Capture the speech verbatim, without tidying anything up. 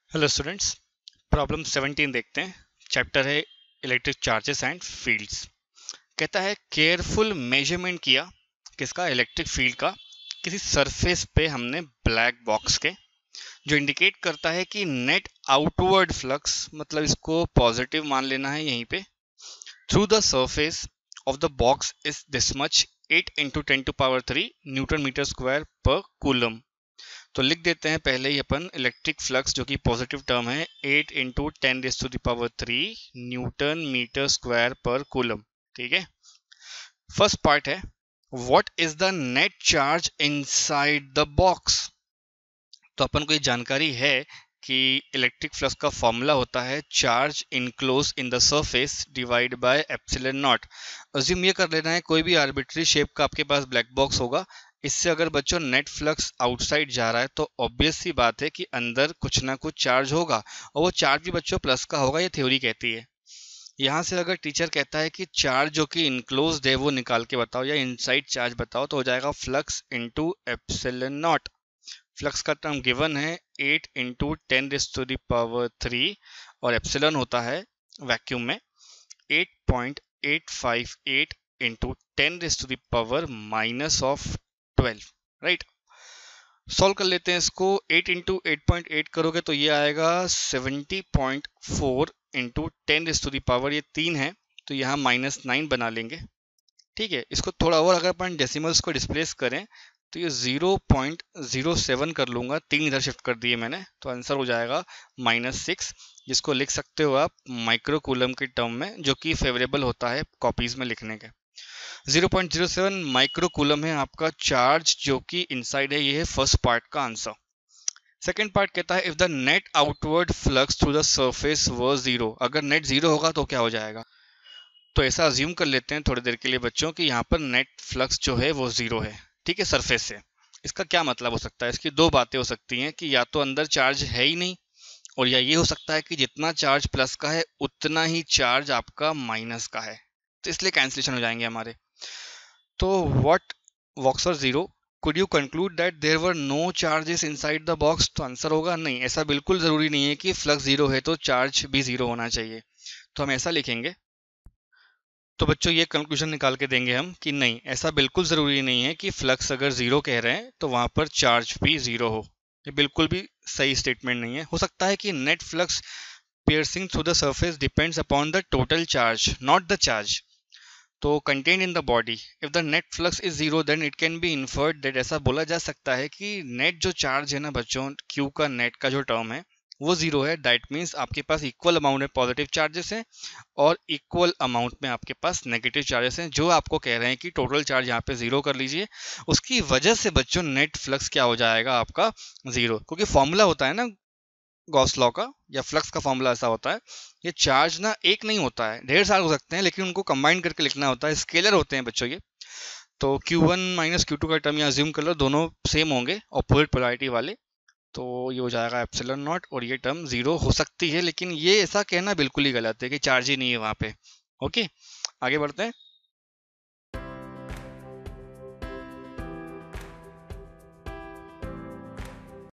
Hello students, problem seventeen देखते हैं। Chapter है इलेक्ट्रिक चार्जेस एंड फील्ड्स। कहता है केयरफुल मेजरमेंट किया किसका, इलेक्ट्रिक फील्ड का, किसी सरफेस पे हमने ब्लैक बॉक्स के, जो इंडिकेट करता है कि नेट आउटवर्ड फ्लक्स, मतलब इसको पॉजिटिव मान लेना है यहीं पे, through the surface of the box is this much eight into ten to power three newton metre square per coulomb. तो लिख देते हैं पहले ही अपन इलेक्ट्रिक फ्लक्स, जो कि पॉजिटिव टर्म है, eight into ten raise to the power three newton metre square per coulomb. ठीक है, फर्स्ट पार्ट है what is the net charge inside the box. तो अपन को ये जानकारी है कि इलेक्ट्रिक फ्लक्स का फॉर्मूला होता है charge enclose in the surface divide by epsilon naught. Assume ये कर लेना है कोई भी आर्बिट्री शेप का आपके पास ब्लैक बॉक्स होगा, इससे अगर बच्चों नेट फ्लक्स आउटसाइड जा रहा है तो ऑब्वियस सी बात है कि अंदर कुछ ना कुछ चार्ज होगा, और वो चार्ज भी बच्चों प्लस का होगा, ये थ्योरी कहती है। यहाँ से अगर टीचर कहता है कि चार्ज जो कि इनक्लोज्ड है वो निकाल के बताओ या इनसाइड चार्ज बताओ, तो हो जाएगा flux into epsilon naught. Flux का टर्म गिवन है eight into ten raise to the power three, और एप्सिलॉन होता है वैक्यूम में eight point eight five eight into ten raise to the power minus of twelve. Right, solve कर लेते हैं इसको। Eight into eight point eight करोगे तो ये आएगा seventy point four into ten raise to the power, ये तीन है तो यहाँ माइनस नाइन बना लेंगे। ठीक है, इसको थोड़ा और अगर अपन डेसिमल्स को डिस्प्लेस करें तो ये ज़ीरो पॉइंट ज़ीरो सेवन कर लूँगा, तीन इधर शिफ्ट कर दिए मैंने, तो आंसर हो जाएगा माइनस सिक्स, जिसको लिख सकते हो आप माइक्रो कूलम के टर्म में, जो कि फेवरेबल होता है कॉपीज में लिखने के। Zero point zero seven micro coulomb है आपका चार्ज जो कि इनसाइड है, ये है फर्स्ट पार्ट का आंसर। सेकेंड पार्ट कहता है if the net outward flux through the surface was zero, अगर नेट जीरो होगा तो क्या हो जाएगा। तो ऐसा अज्यूम कर लेते हैं थोड़ी देर के लिए बच्चों कि यहाँ पर नेट फ्लक्स जो है वो जीरो है। ठीक है, सरफेस से। इसका क्या मतलब हो सकता है, इसकी दो बातें हो सकती हैं कि या तो अंदर चार्ज है ही नहीं, और या ये हो सकता है कि जितना चार्ज प्लस का है उतना ही चार्ज आपका माइनस का है, तो इसलिए कैंसिलेशन हो जाएंगे हमारे। तो व्हाट बॉक्स और zero, could you conclude that there were no charges inside the box. तो आंसर होगा नहीं, ऐसा बिल्कुल जरूरी नहीं है कि फ्लक्स जीरो है तो चार्ज भी जीरो होना चाहिए। तो हम ऐसा लिखेंगे, तो बच्चों ये कंक्लूजन निकाल के देंगे हम कि नहीं, ऐसा बिल्कुल ज़रूरी नहीं है कि फ्लक्स अगर ज़ीरो कह रहे हैं तो वहाँ पर चार्ज भी ज़ीरो हो। ये बिल्कुल भी सही स्टेटमेंट नहीं है। हो सकता है कि net flux piercing through the surface depends upon the total charge, not the charge to contain in the body. If the net flux is zero then it can be inferred that, ऐसा बोला जा सकता है कि net जो charge है ना बच्चों, क्यू का नेट का जो टर्म है वो जीरो है। दैट मीन्स आपके पास इक्वल अमाउंट में पॉजिटिव चार्जेस हैं और इक्वल अमाउंट में आपके पास नेगेटिव चार्जेस हैं, जो आपको कह रहे हैं कि टोटल चार्ज यहाँ पे जीरो कर लीजिए। उसकी वजह से बच्चों नेट फ्लक्स क्या हो जाएगा आपका, जीरो। क्योंकि फॉर्मूला होता है ना गॉस लॉ का या फ्लक्स का फॉर्मूला ऐसा होता है, ये चार्ज ना एक नहीं होता है, ढेर सारे हो सकते हैं, लेकिन उनको कंबाइन करके लिखना होता है, स्केलर होते हैं बच्चों ये। तो Q one minus Q two का टर्म यहाँ अज्यूम कर लो, दोनों सेम होंगे अपोजिट पोलैरिटी वाले, तो ये हो जाएगा एप्सिलॉन नॉट, और ये टर्म जीरो हो सकती है, लेकिन ये ऐसा कहना बिल्कुल ही गलत है कि चार्ज ही नहीं है वहाँ पे। ओके, आगे बढ़ते हैं।